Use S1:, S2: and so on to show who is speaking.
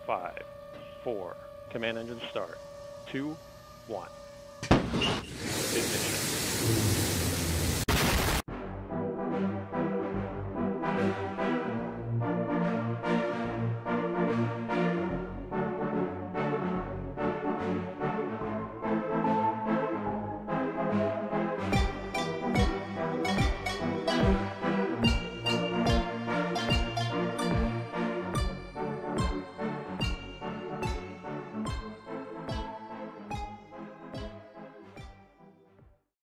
S1: 5, 4, command engine start, 2, 1. Ignition.